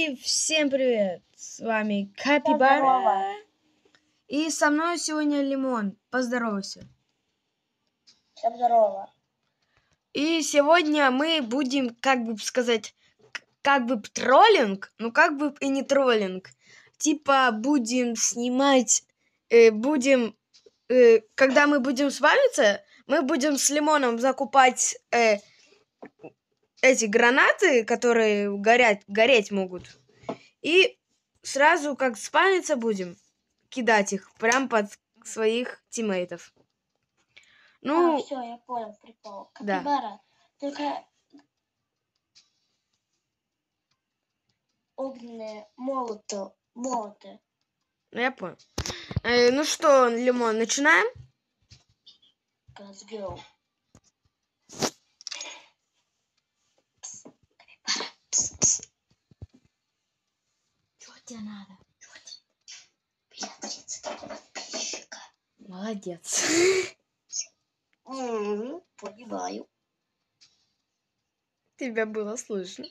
И всем привет! С вами Капибара. Здорово. И со мной сегодня Лимон. Поздоровайся. Всем здорово. И сегодня мы будем, как бы сказать, как бы троллинг, но как бы и не троллинг. Типа будем снимать, когда мы будем спамиться, мы будем с Лимоном закупать эти гранаты, которые гореть могут. И сразу, как спамиться будем, кидать их прям под своих тиммейтов. Ну, Все, я понял прикол. да. Капибара, только огненные молоты. Я понял. Ну что, Лимон, начинаем? Let's go. Что тебе надо? Меня 33 подписчика. Молодец. Понимаю. Тебя было слышно.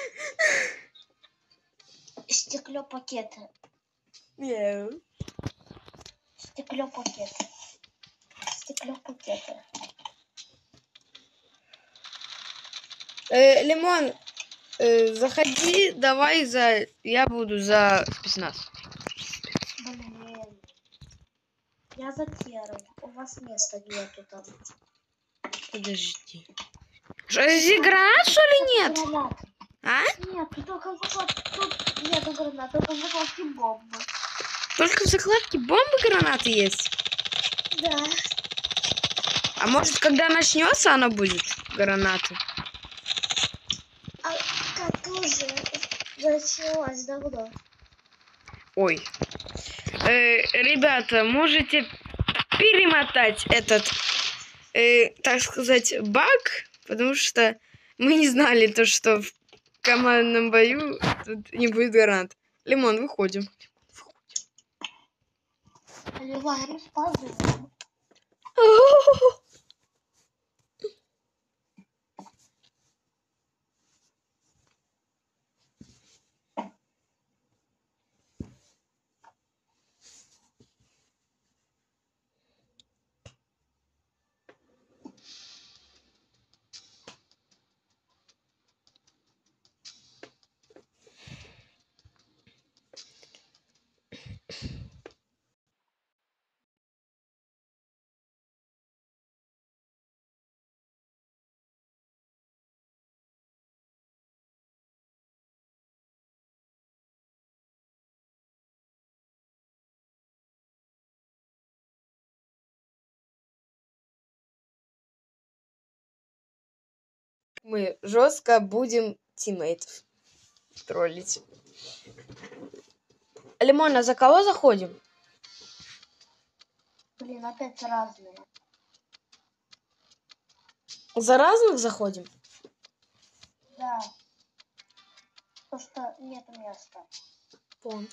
Стеклопакеты. Yeah. Стеклопакеты. Лимон, заходи, давай я буду за спецназ. Блин. Я за тером. У вас места нету там. Подожди. Что, здесь гранат, что ли, нет? Гранаты. А? Нет, только тут нету гранат, только закладки бомбы. Только в закладке бомбы гранаты есть? Да. А может, когда начнется, она будет гранаты? А как уже началась давно? Ой. Ребята, можете перемотать этот, так сказать, баг, потому что мы не знали то, что в командном бою тут не будет гранат. Лимон, выходим. Ливарим с позором. Мы жестко будем тиммейтов троллить. Лимон, а за кого заходим? Блин, опять разные. За разных заходим? Да. Потому что нет места. Понял.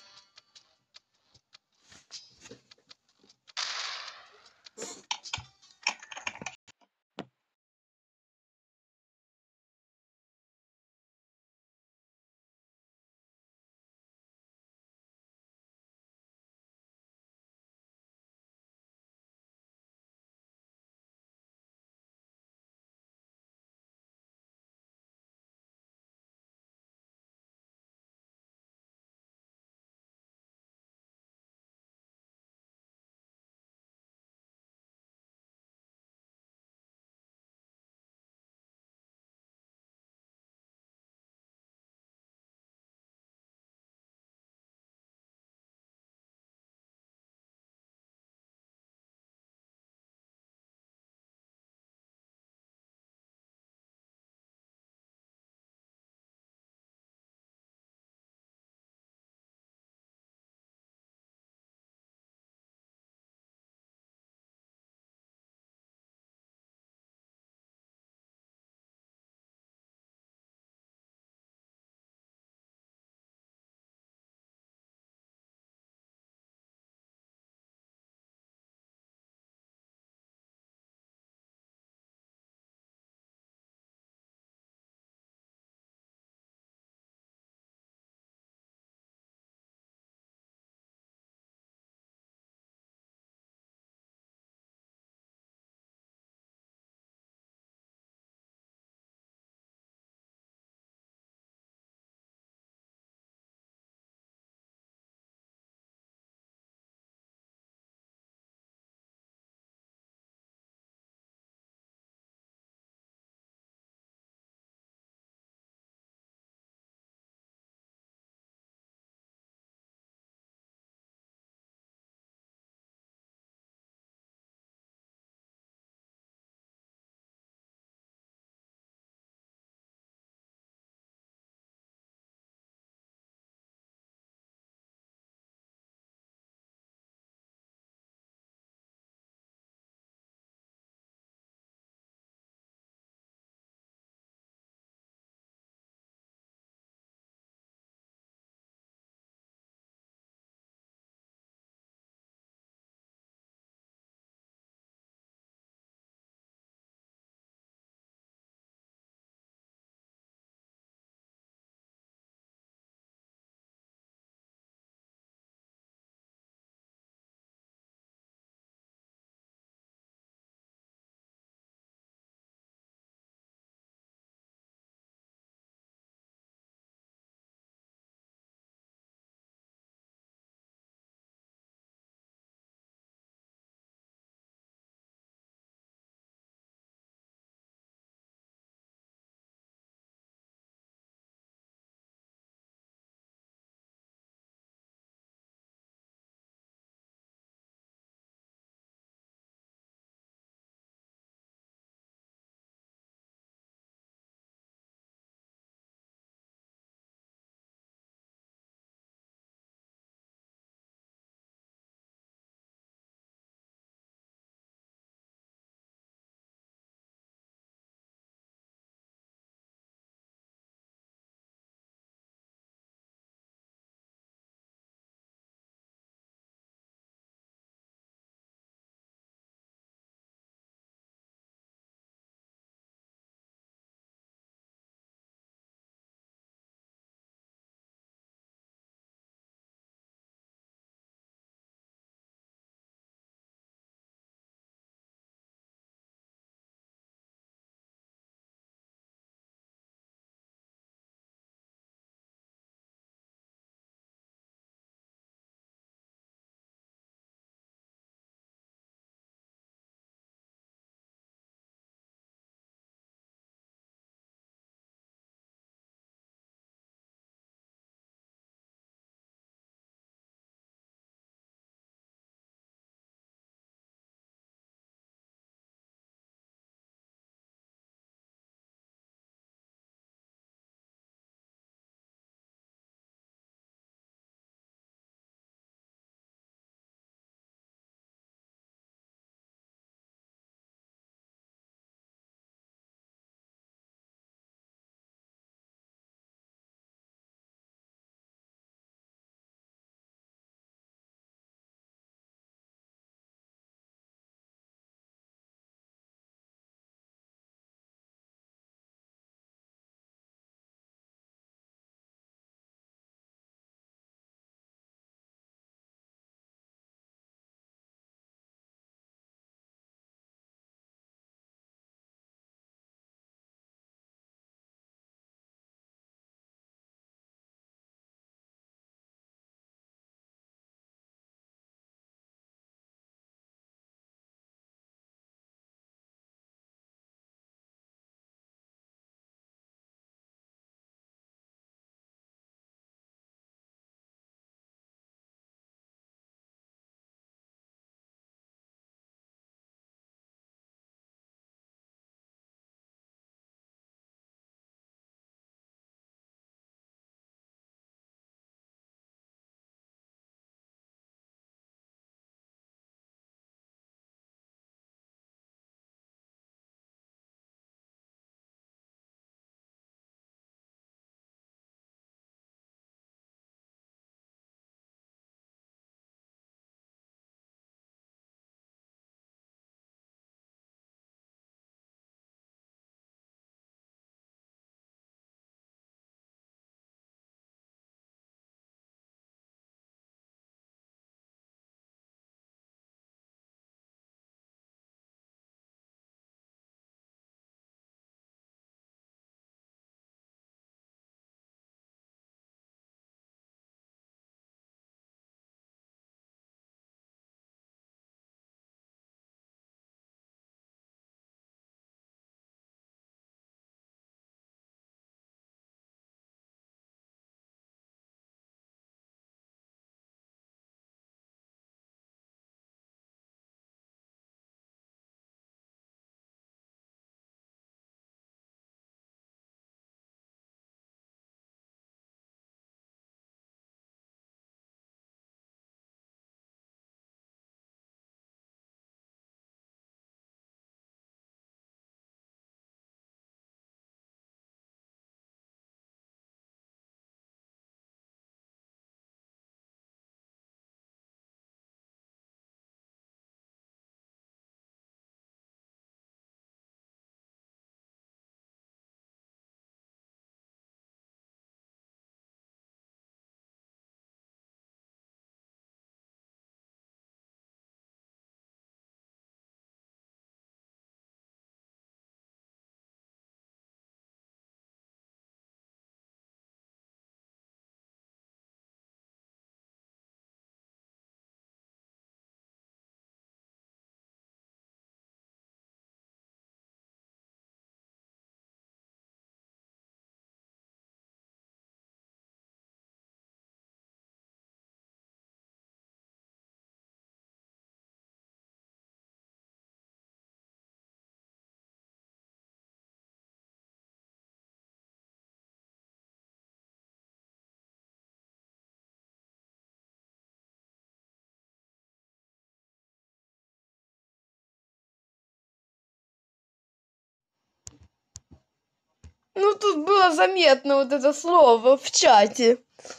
Ну, тут было заметно вот это слово в чате.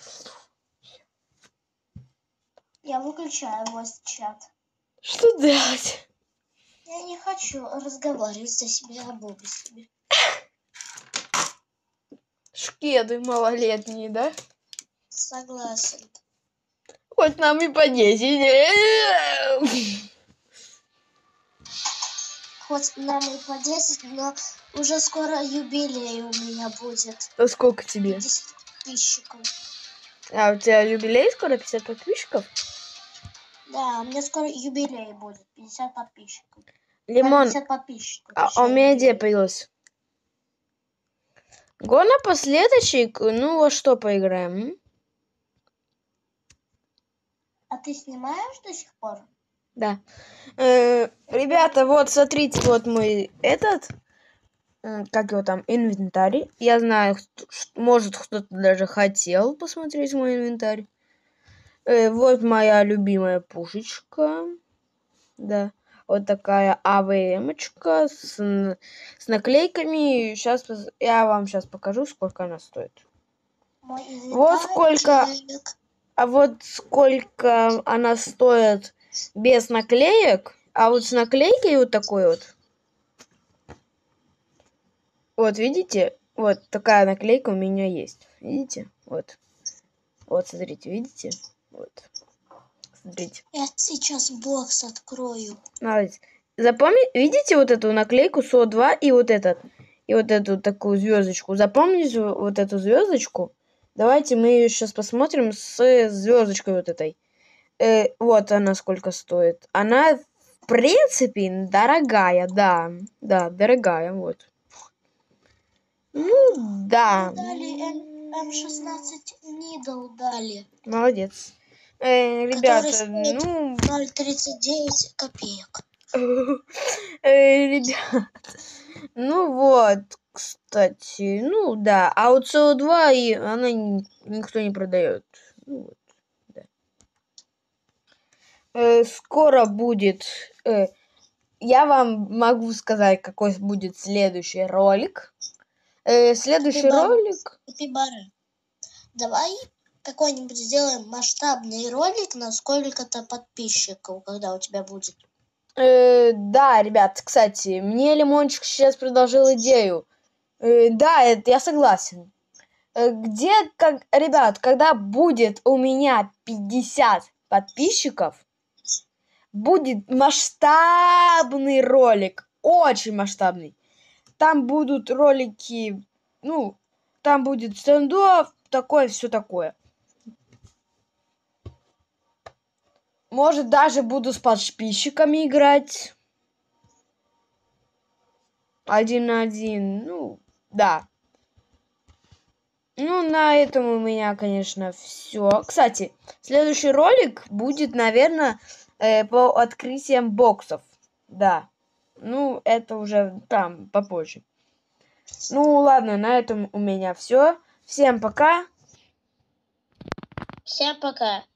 Я выключаю ваш чат. Что делать? Я не хочу разговаривать за себя об себе. Шкеды малолетние, да? Согласен. Хоть нам и по 10. Хоть нам и по 10, но уже скоро юбилей у меня будет. А сколько тебе? 50 подписчиков. А у тебя юбилей скоро, 50 подписчиков? Да, у меня скоро юбилей будет. 50 подписчиков. Лимон, 50 подписчиков. а у точнее, меня идея юбилей. появилась. Го напоследочек, ну во что поиграем? А ты снимаешь до сих пор? Да. Ребята, вот смотрите, вот мой этот, как его там, инвентарь. Я знаю, может кто-то даже хотел посмотреть мой инвентарь. Вот моя любимая пушечка. Да. Вот такая АВМ-очка с наклейками. Сейчас я вам сейчас покажу, сколько она стоит. Мой Вот сколько. А вот сколько она стоит без наклеек, а вот с наклейкой вот такой вот. Вот, видите? Вот такая наклейка у меня есть. Видите? Вот. Вот, смотрите, видите? Вот. Смотрите. Я сейчас бокс открою. Молодец. Запомните, видите вот эту наклейку СО2 и вот этот, и вот эту такую звездочку. Запомните вот эту звездочку. Давайте мы ее сейчас посмотрим с звездочкой вот этой. Вот она сколько стоит. Она, в принципе, дорогая, да. Да, дорогая, вот. Ну, да. Дали М16 Нидл дали. Молодец. Который Ребята, стоит ну... 0,39 копеек. Ребят, ну вот, кстати, ну да. А вот СО2 и она никто не продает. Ну вот, да. Скоро будет... Я вам могу сказать, какой будет следующий ролик. Следующий ролик... Капибары. Давай какой-нибудь сделаем масштабный ролик на сколько-то подписчиков, когда у тебя будет. Да, ребят, кстати, мне Лимончик сейчас предложил идею. Да, это я согласен. Ребят, когда будет у меня 50 подписчиков, будет масштабный ролик, очень масштабный. Там будут ролики, ну, там будет стендов, такое, все такое. Может, даже буду с подписчиками играть. 1 на 1, ну, да. Ну, на этом у меня, конечно, все. Кстати, следующий ролик будет, наверное, по открытиям боксов. Да. Ну, это уже там, попозже. Ну, ладно, на этом у меня все. Всем пока. Всем пока.